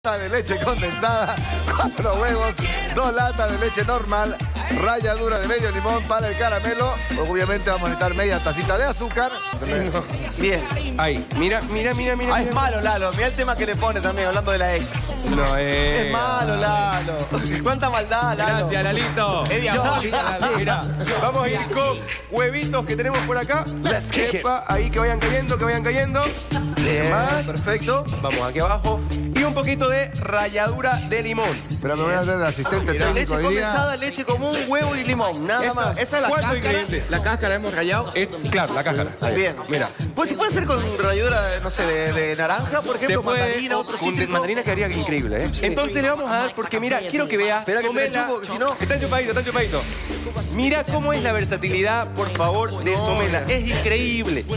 de leche condensada, 4 huevos, 2 latas de leche normal, ralladura de medio limón para el caramelo. Obviamente vamos a necesitar media tacita de azúcar. Bien. Ahí, mira. Ah, es malo, Lalo. Mira el tema que le pone también, hablando de la ex. No, Es malo, Lalo. ¿Cuánta maldad, Lalo? Gracias, Lalito. Es diabólica, Lalo. Mira, vamos a ir con huevitos que tenemos por acá. Epa, ahí que vayan cayendo, Bien, Más. perfecto. Vamos aquí abajo. Y un poquito de ralladura de limón. Pero me voy a hacer de asistente Leche técnico hoy día. condensada, leche común, huevo y limón. Nada más. Esa es la ¿Cuántos cáscara. ingredientes? La cáscara hemos rallado. Claro, la cáscara. Ahí. Bien. Mira. Pues si puede ser con ralladura, no sé, de naranja, por ejemplo, mandarina, otro con cítrico. mandarina quedaría increíble, ¿eh? Entonces le vamos a dar, porque mira, quiero que veas. Espera que te Somela. chupo, si no- Está chupadito. Mira cómo es la versatilidad, por favor, de Somela. Es increíble.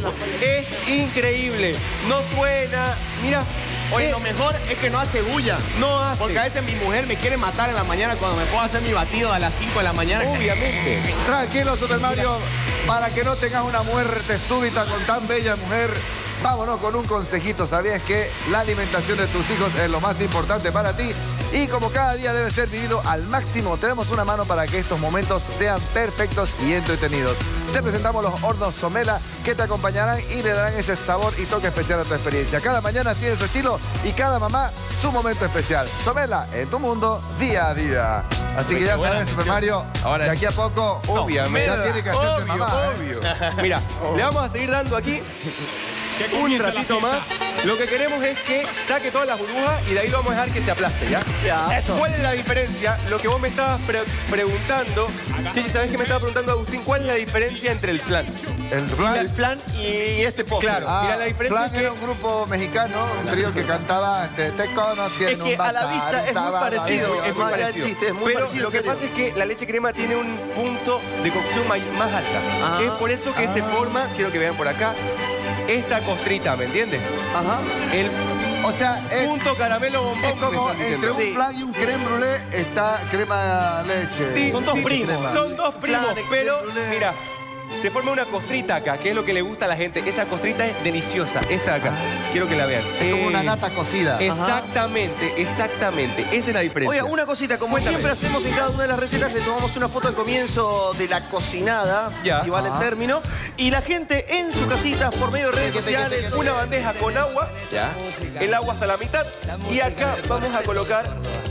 No suena. Mira. Oye, lo mejor es que no hace bulla. No hace. Porque a veces mi mujer me quiere matar en la mañana cuando me puedo hacer mi batido a las 5 de la mañana. Obviamente. Tranquilo, Super Mario, para que no tengas una muerte súbita con tan bella mujer. Vámonos con un consejito. ¿Sabías que la alimentación de tus hijos es lo más importante para ti? Y como cada día debe ser vivido al máximo, tenemos una mano para que estos momentos sean perfectos y entretenidos. Te presentamos los hornos Somela que te acompañarán y le darán ese sabor y toque especial a tu experiencia. Cada mañana tiene su estilo y cada mamá su momento especial. Somela en tu mundo, día a día. Así que ya sabes, Super Mario, Ahora de aquí a poco, obviamente. ya tiene que hacerse mamá. Obvio. Mira, le vamos a seguir dando aquí un ratito más. Lo que queremos es que saque todas las burbujas y de ahí lo vamos a dejar que se aplaste, ¿ya? Ya. ¿Cuál es la diferencia? Lo que vos me estabas preguntando. Sí, ¿sabes qué me estaba preguntando, Agustín? ¿Cuál es la diferencia entre el flan? El flan, El flan y este postre. Claro. Mira, la diferencia Flan es que- era un grupo mexicano, un trío que cantaba Te conocí en Es que un a la bazar, vista es muy sábado, parecido. Es muy Más allá del parecido. chiste, es muy Pero parecido, lo que en serio. pasa es que la leche crema tiene un punto de cocción más alta. Ah. Es por eso que se forma, quiero que vean por acá, esta costrita, ¿me entiendes? Ajá. El O sea, es punto caramelo bombón. Es me como están entre diciendo. un flan y un creme brûlée está crema leche. Sí, Son dos sí, primos. Son dos primos, Flan, pero creme brûlée. mira, se forma una costrita acá, que es lo que le gusta a la gente. Esa costrita es deliciosa, esta de acá. Quiero que la vean. Es como una nata cocida. Exactamente. Esa es la diferencia. Oiga, una cosita, como Cuéntame. siempre hacemos en cada una de las recetas, le tomamos una foto al comienzo de la cocinada, Ya. si vale el término, y la gente en sus casitas, por medio de redes sociales, Una bandeja con agua, ya. El agua hasta la mitad. Y acá vamos a colocar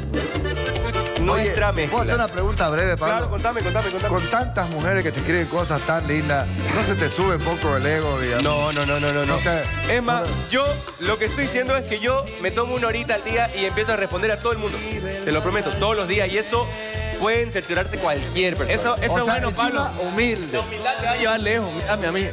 nuestra ¿puedo mezcla. hacer una pregunta breve, Pablo? Claro, contame. Con tantas mujeres que te escriben cosas tan lindas, ¿no se te sube un poco el ego, digamos? No. No te- Es más, yo lo que estoy diciendo es que yo me tomo una horita al día y empiezo a responder a todo el mundo. Te lo prometo, todos los días. Y eso pueden cerciorarse cualquier persona. Eso O es sea, bueno, Pablo. encima, humilde. humildad te va a llevar lejos, mirame a mí.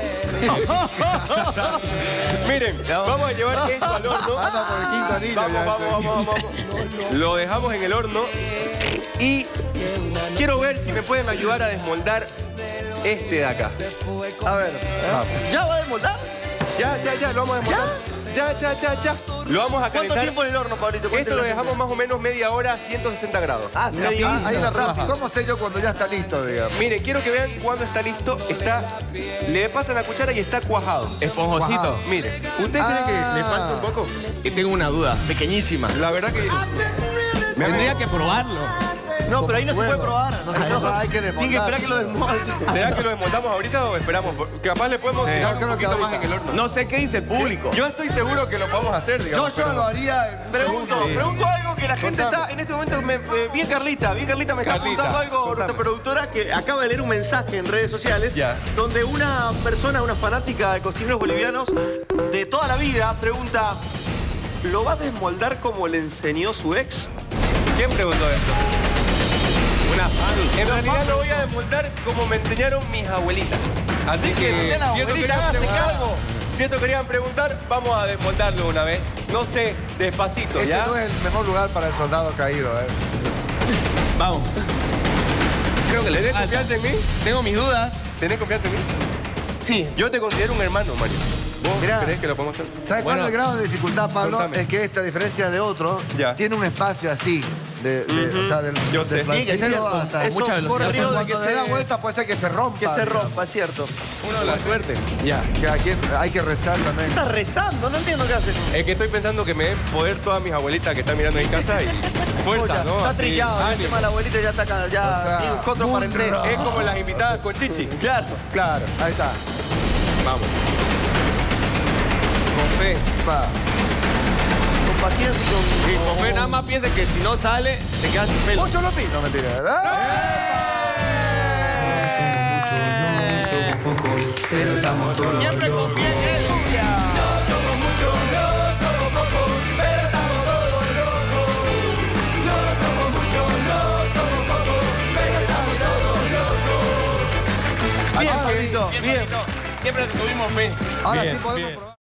Miren, vamos a llevar esto al horno. Anda por el quinto anillo. ya. Vamos. Lo dejamos en el horno. Y quiero ver si me pueden ayudar a desmoldar este de acá. A ver, ¿ya va a desmoldar? Ya, lo vamos a desmoldar. Ya. Lo vamos a ¿Cuánto calentar. tiempo en el horno, Pablito? Esto lo dejamos más o menos media hora a 160 grados. Ah, media Ahí la hora. frase. ¿Cómo sé yo cuando ya está listo, digamos? Miren, quiero que vean cuando está listo. Le pasan la cuchara y está cuajado. Esponjosito. Cuajado. Miren, ¿ustedes creen que le falta un poco? Y tengo una duda, pequeñísima. La verdad que... Tendría que probarlo. No, pero ahí no se puede probar. No se puede probar. hay que Tienen que esperar que lo desmolde. ¿Será que lo desmontamos ahorita o esperamos? Capaz le podemos tirar yo creo un que poquito más ahorita. en el horno. No sé qué dice el público. Yo estoy seguro que lo podemos hacer, digamos. Yo lo haría en Pregunto algo que la gente Contame. está en este momento. Bien Carlita me está Carlita, preguntando algo, contame. nuestra productora, que acaba de leer un mensaje en redes sociales Ya. donde una persona, una fanática de cocineros bolivianos de toda la vida, pregunta: ¿lo va a desmoldar como le enseñó su ex? ¿Quién preguntó esto? Una fan. En realidad lo voy a desmoldar como me enseñaron mis abuelitas. Así que la si eso abuelita querían hace preguntar, cargo. si eso querían preguntar, vamos a desmoldarlo una vez. No sé, despacito, Este ¿ya? no es el mejor lugar para el soldado caído, Vamos. Creo que le ¿Tenés confianza en mí? Tengo mis dudas. ¿Tenés confianza en mí? Sí. Yo te considero un hermano, Mario. ¿Vos Mirá. creés que lo podemos hacer? ¿Sabes cuál es el grado de dificultad, Pablo? Contame. Es que esta, a diferencia de otro, Ya. tiene un espacio así. O sea, del, Yo sé. del Tiene que ser flanqueo hasta eso, mucha velocidad. por arriba de cuando que se da se, vuelta puede ser que se rompa. que se digamos. rompa, es cierto. Uno de la suerte. Ya. Que aquí hay que rezar también. Estás rezando, no entiendo qué haces. Es que estoy pensando que me den poder todas mis abuelitas que están mirando en casa y fuerza, Oye, ¿no? está Así, trillado, el ánimo. tema de la abuelita ya está acá, ya O sea, tiene un control para entender. Munra. Es como las invitadas con Chichi. Claro. Claro. Ahí está. Vamos. Con fe. Va. Con paciencia y Y con... con fe nada más piensa que si no sale, te quedas sin pelo. Mucho lo pido, no mentira. Siempre confía en él. Bien, Ahora sí. Pablito, bien. Siempre tuvimos fe. Ahora Bien, sí podemos bien. probar.